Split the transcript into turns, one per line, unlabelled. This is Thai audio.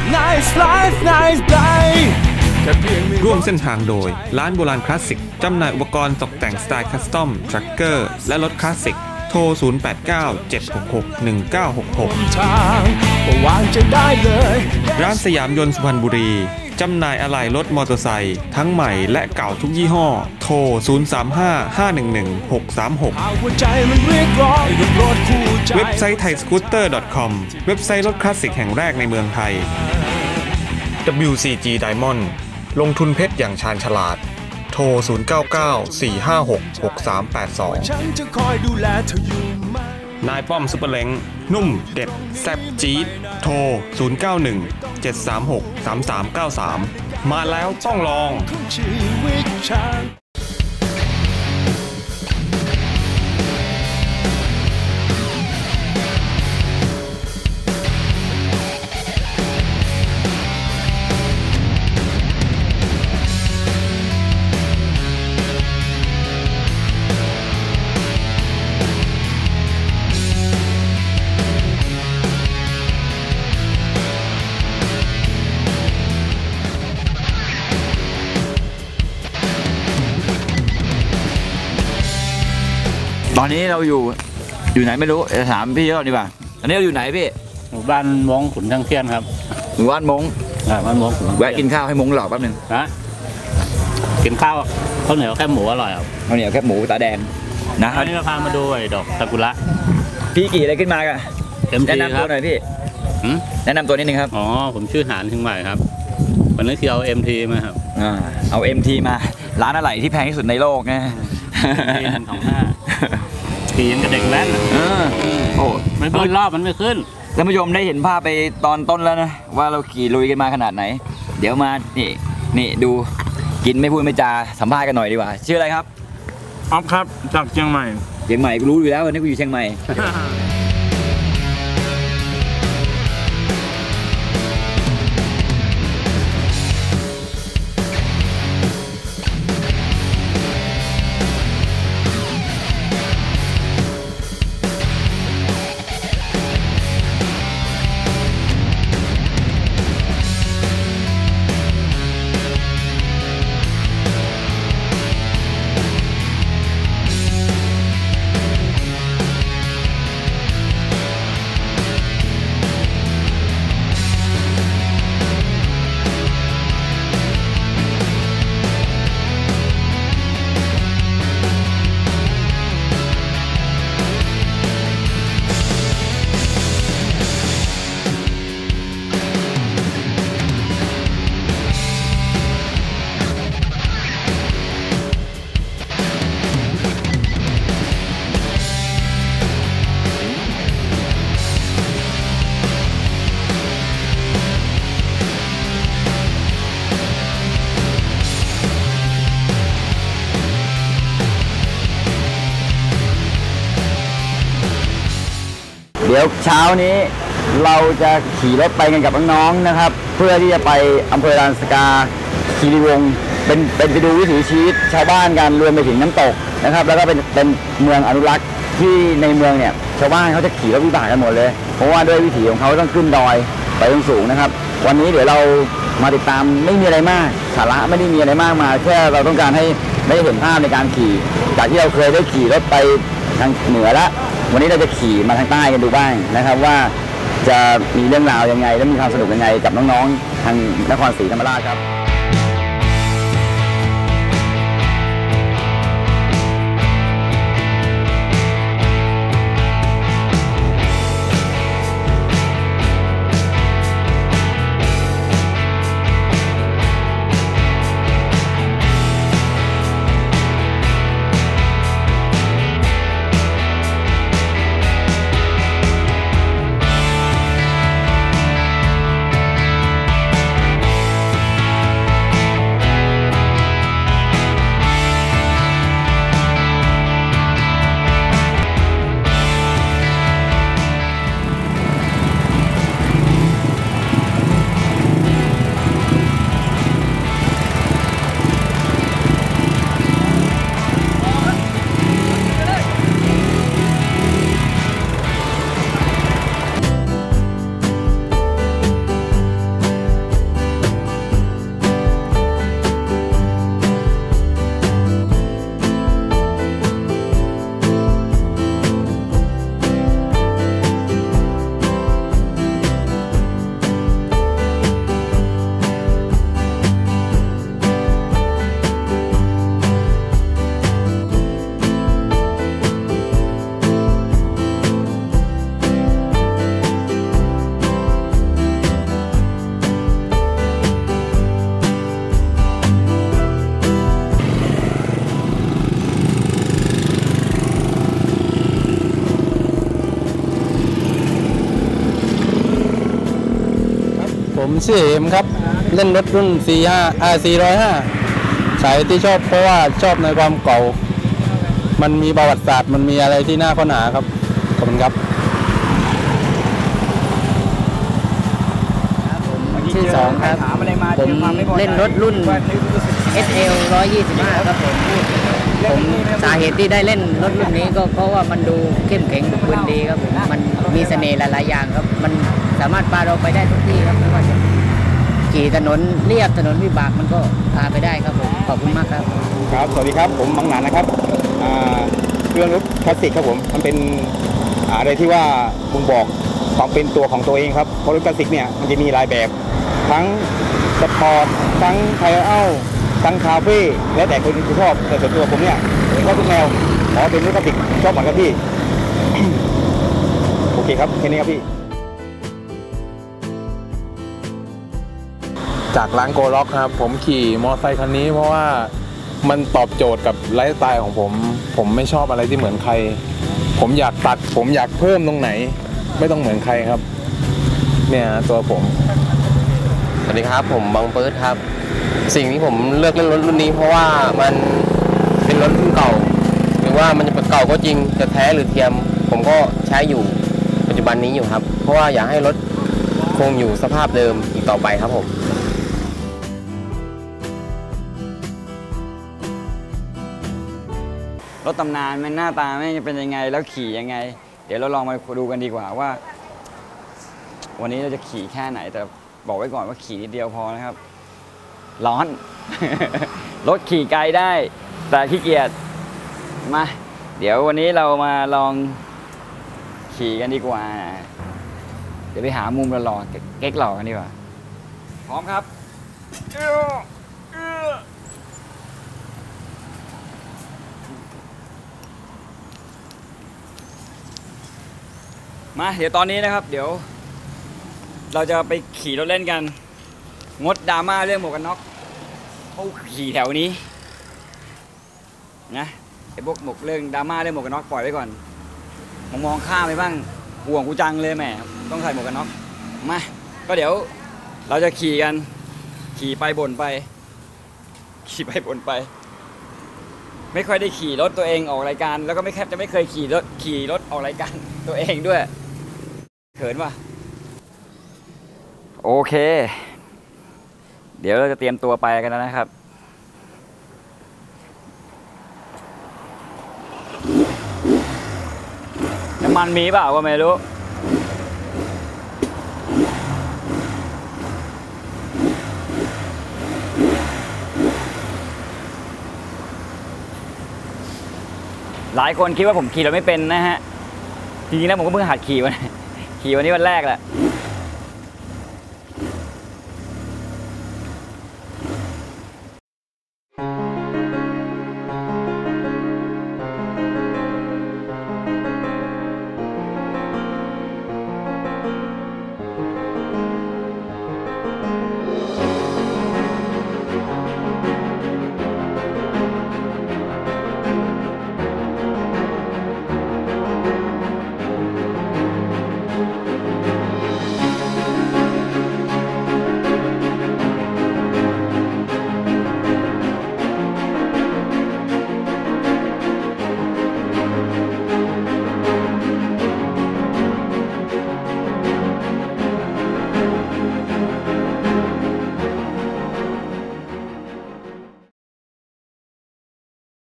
nice life nice day
ร่วมเส้นทางโดยร้านโบราณคลาสสิกจำหน่ายอุปกรณ์ตกแต่งสไตล์คัสตอมทรัคเกอร์และรถคลาสสิกโทร 0897661966 ร้านสยามยนต์สุพรรณบุรีจำหน่ายอะไหล่รถมอเตอร์ไซค์ทั้งใหม่และเก่าทุกยี่ห้อโทร 0355111636 เว็บไซต์ thaiscooter.com เว็บไซต์รถคลาสสิกแห่งแรกในเมืองไทย WCG Diamond ลงทุนเพชรอย่างชาญฉลาดโทร 0994566382 นายป้อมซุปเปอร์เล้งนุ่มเด็ดแซ่บจี๊ดโทร 0917363393 มาแล้วต้องลอง
ตอนนี้เราอยู่ไหนไม่รู้จะถามพี่เขาดีกว่าอันนี้เราอยู่ไหนพี่
หมู่บ้านมงขุนทั้งเทียนครับ
หมู่บ้านมง
บ้านมง
แวะกินข้าวให้มงหลอกแป๊บนึง
นะกินข้าวเหนียวแคบหมูอร่อยครับ
ข้าวเหนียวแคบหมูตาแดงนะ
อันนี้เราพามาดูดอกซากุระ
พี่กี่อะไรขึ้นมากันแนะนำตัวหน่อยพี่แนะนำตัวนิดนึงครับ
อ๋อผมชื่อหานเชียงใหม่ครับวันนี้คือเอา MT มาครับ
เอา MT มาร้านอะไรที่แพงที่สุดในโลกนะ
ขี่ยังกับเด็กแว้นโอ้ไม่ขึ้นรอบมันไม่ขึ้น
ท่านผู้ชมได้เห็นภาพไปตอนต้นแล้วนะว่าเราขี่ลุยกันมาขนาดไหนเดี๋ยวมานี่ดูกินไม่พูดไม่จาสัมภาษณ์กันหน่อยดีกว่าชื่ออะไรครับ
อ๊อฟครับจากเชียงใหม่
กูรู้อยู่แล้ววันนี้กูอยู่เชียงใหม่เดี๋ยวเช้านี้เราจะขี่รถไปกันกับน้องๆนะครับเพื่อที่จะไปอำเภอลานสกาคีรีวงศ์เป็นไปดูวิถีชีวิตชาวบ้านกันรวมไปถึงน้ำตกนะครับแล้วก็เป็นเมืองอนุรักษ์ที่ในเมืองเนี่ยชาวบ้านเขาจะขี่รถวิบากกันหมดเลยเพราะว่าด้วยวิถีของเขาต้องขึ้นดอยไปสูงนะครับวันนี้เดี๋ยวเรามาติดตามไม่มีอะไรมากสาระไม่ได้มีอะไรมากมาแค่เราต้องการให้ได้เห็นภาพในการขี่จากที่เราเคยได้ขี่รถไปทางเหนือแล้ววันนี้เราจะขี่มาทางใต้กันดูบ้างนะครับว่าจะมีเรื่องราวยังไงและมีความสนุกยังไงกับน้องๆทางนครศรีธรรมราชครับ เ
ผมชื่อเอ็มครับเล่นรถรุ่น 405 สายที่ชอบเพราะว่าชอบในความเก่ามันมีประวัติศาสตร์มันมีอะไรที่น่าค้นหาครับขอบคุณครับ
ที่2ครับผมเล่นรถรุ่น SL 125ครับผมสาเหตุที่ได้เล่นรถรุ่นนี้ก็เพราะว่ามันดูเข้มแข็งบุกบึนดีครับผมมันมีเสน่ห์หลายๆอย่างครับมันสามารถพาเราไปได้ทุกที่ครับไม่ว่าจะขี่ถนนเรียบถนนวิบากมันก็พาไปได้ครับผมขอบคุณมากครับ
ครับสวัสดีครับผมบางหนานนะครับเครื่องรถคลาสสิกครับผมมันเป็นอะไรที่ว่าบ่งบอกความเป็นตัวของตัวเองครับเพราะรถคลาสสิกเนี่ยมันจะมีหลายแบบทั้งสปอร์ตทั้งไทเอาทั้งคาเฟ่แล้วแต่คนชอบแต่ส่วนตัวผมเนี่ยชอบทุกแนวขอเป็นรถคลาสสิกชอบเหมือนกันพี่ โอเคครับแค่นี้ครับพี่
จากร้านโกล็อกครับผมขี่มอเตอร์ไซค์คันนี้เพราะว่ามันตอบโจทย์กับไลฟ์สไตล์ของผมไม่ชอบอะไรที่เหมือนใครผมอยากตัดผมอยากเพิ่มตรงไหนไม่ต้องเหมือนใครครับเนี่ยตัวผม
สวัสดีครับผมบังเปิดครับสิ่งที่ผมเลือกเล่นรถรุ่นนี้เพราะว่ามันเป็นรถรุ่นเก่าหรือว่ามันจะเป็นเก่าก็จริงจะแท้หรือเทียมผมก็ใช้อยู่ปัจจุบันนี้อยู่ครับเพราะว่าอยากให้รถคงอยู่สภาพเดิมอีกต่อไปครับผม
รถตำนานมันหน้าตาไม่เป็นยังไงแล้วขี่ยังไงเดี๋ยวเราลองมาดูกันดีกว่าว่าวันนี้เราจะขี่แค่ไหนแต่บอกไว้ก่อนว่าขี่นิดเดียวพอนะครับร้อน รถขี่ไกลได้แต่ขี้เกียจมาเดี๋ยววันนี้เรามาลองขี่กันดีกว่าเดี๋ยวไปหามุมหล่อๆเก๊กหล่อกันดีกว่าพร้อมครับมาเดี๋ยวตอนนี้นะครับเดี๋ยวเราจะไปขี่รถเล่นกันงดดราม่าเรื่องหมวกกันน็อกเขาขี่แถวนี้นะไอ้พวกหมวกเรื่องดราม่าเรื่องหมวกกันน็อกปล่อยไว้ก่อนมองข้ามไปบ้างห่วงกูจังเลยแหมต้องใส่หมวกกันน็อกมาก็เดี๋ยวเราจะขี่กันขี่ไปบ่นไปขี่ไปบ่นไปไม่ค่อยได้ขี่รถตัวเองออกรายการแล้วก็จะไม่เคยขี่รถออกรายการตัวเองด้วยเขินว่ะโอเคเดี๋ยวเราจะเตรียมตัวไปกันแล้วนะครับน้ำมันมีเปล่าก็ไม่รู้หลายคนคิดว่าผมขี่รถไม่เป็นนะฮะจริงๆแล้วผมก็เพิ่งหัดขี่วันนี้วันแรกแหละ